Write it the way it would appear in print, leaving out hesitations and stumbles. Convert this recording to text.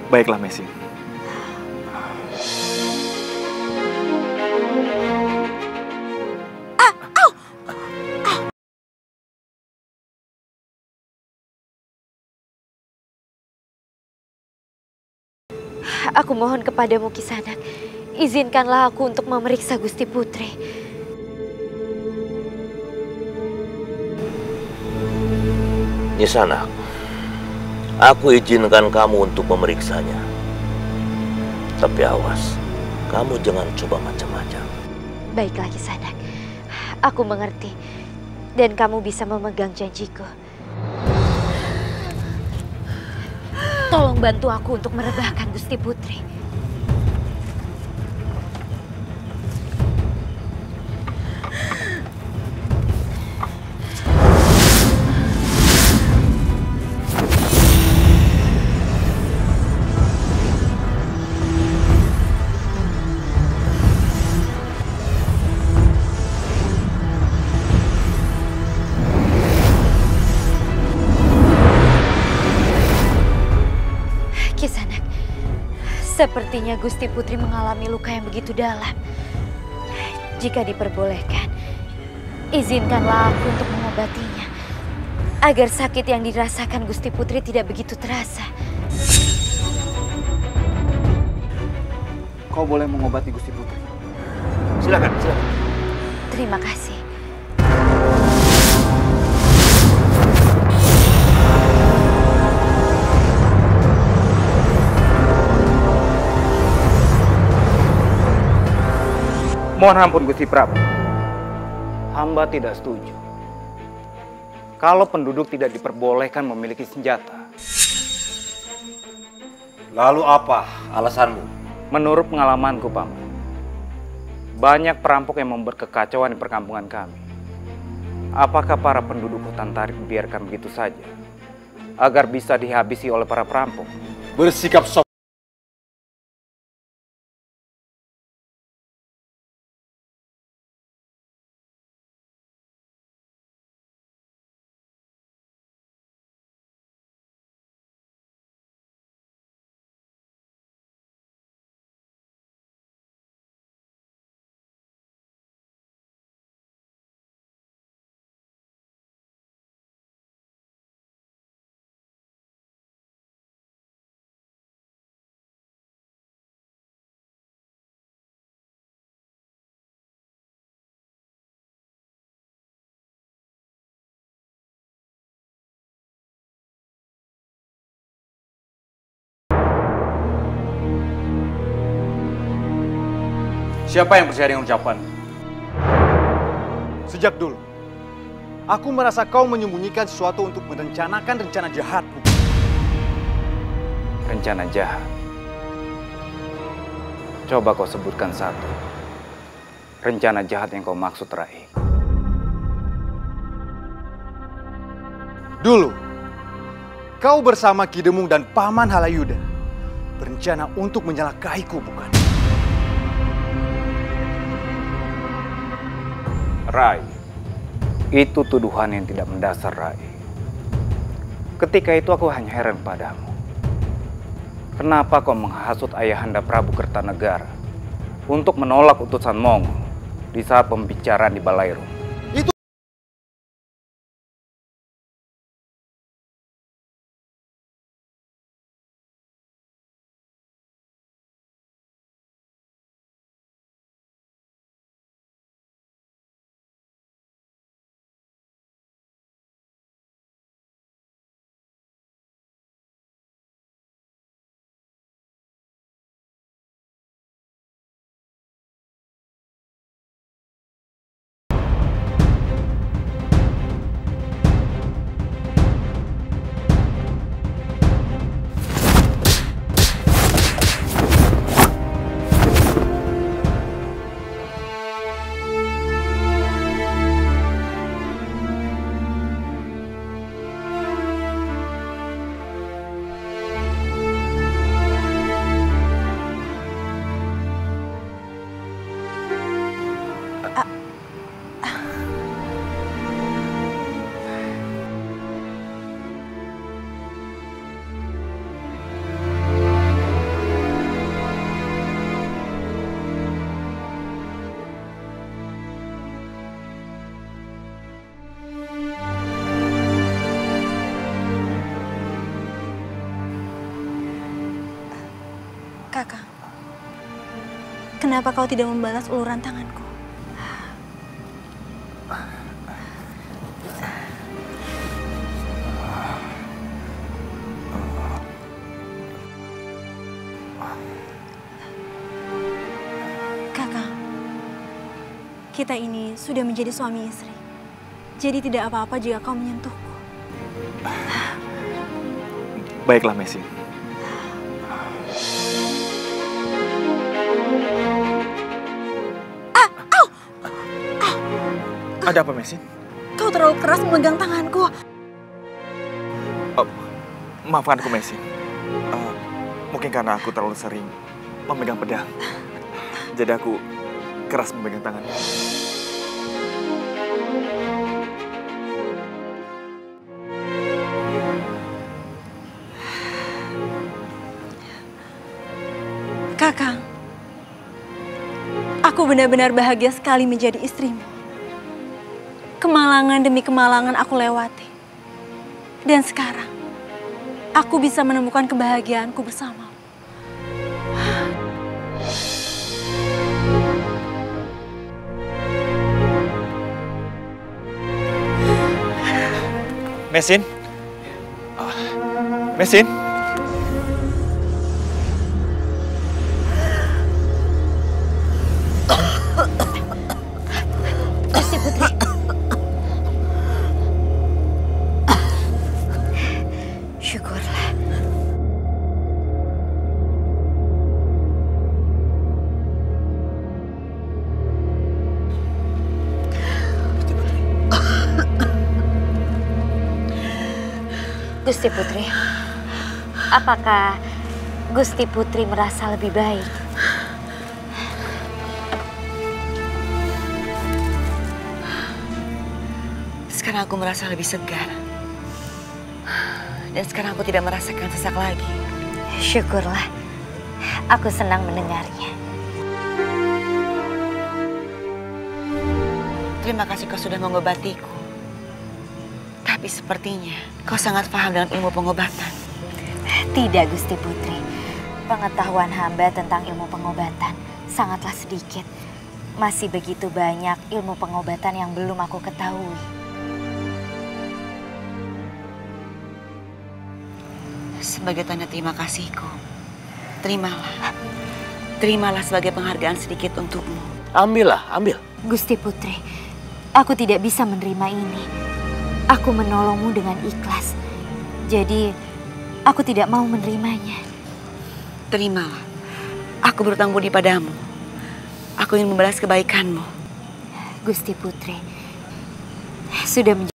Baiklah, Mesin. Aku mohon kepadamu, Kisanak. Izinkanlah aku untuk memeriksa Gusti Putri. Kisanak, aku izinkan kamu untuk memeriksanya. Tapi awas, kamu jangan coba macam-macam. Baiklah, Kisanak. Aku mengerti. Dan kamu bisa memegang janjiku. Tolong bantu aku untuk merebahkan Gusti Putri. Kisanak, sepertinya Gusti Putri mengalami luka yang begitu dalam. Jika diperbolehkan, izinkanlah aku untuk mengobatinya, agar sakit yang dirasakan Gusti Putri tidak begitu terasa. Kau boleh mengobati Gusti Putri. Silakan, silakan. Terima kasih. Mohon ampun Gusti Prabu. Hamba tidak setuju. Kalau penduduk tidak diperbolehkan memiliki senjata. Lalu apa alasanmu? Menurut pengalamanku, Paman, banyak perampok yang membuat kekacauan di perkampungan kami. Apakah para penduduk hutan tarik dibiarkan begitu saja, agar bisa dihabisi oleh para perampok? Bersikap sopan. Siapa yang percaya dengan ucapan? Sejak dulu, aku merasa kau menyembunyikan sesuatu untuk merencanakan rencana jahatmu. Rencana jahat. Coba kau sebutkan satu. Rencana jahat yang kau maksud, Rai. Dulu, kau bersama Ki Demung dan Paman Halayuda berencana untuk menyelakaiku, bukan? Rai, itu tuduhan yang tidak mendasar, Rai. Ketika itu aku hanya heran padamu. Kenapa kau menghasut Ayahanda Prabu Kertanegara untuk menolak utusan Mongol di saat pembicaraan di Balairung? Itu Kenapa kau tidak membalas uluran tanganku? Kakak, kita ini sudah menjadi suami istri. Jadi tidak apa-apa jika kau menyentuhku. Baiklah, Mesin. Ada apa, Mesin? Kau terlalu keras memegang tanganku. Maafkanku, Mesin. Mungkin karena aku terlalu sering memegang pedang. Jadi aku keras memegang tanganmu. Kakang, aku benar-benar bahagia sekali menjadi istrimu. Kemalangan demi kemalangan aku lewati. Dan sekarang, aku bisa menemukan kebahagiaanku bersamamu. Mesin? Mesin? Gusti Putri. Syukurlah. Gusti Putri, apakah Gusti Putri merasa lebih baik? Sekarang aku merasa lebih segar. Dan sekarang aku tidak merasakan sesak lagi. Syukurlah, aku senang mendengarnya. Terima kasih kau sudah mengobatiku. Tapi sepertinya kau sangat paham dengan ilmu pengobatan. Tidak, Gusti Putri. Pengetahuan hamba tentang ilmu pengobatan sangatlah sedikit. Masih begitu banyak ilmu pengobatan yang belum aku ketahui. Sebagai tanda terima kasihku, terimalah. Terimalah sebagai penghargaan sedikit untukmu. Ambillah, ambil. Gusti Putri, aku tidak bisa menerima ini. Aku menolongmu dengan ikhlas. Jadi, aku tidak mau menerimanya. Terimalah. Aku berutang budi padamu. Aku ingin membalas kebaikanmu. Gusti Putri, sudah menjadi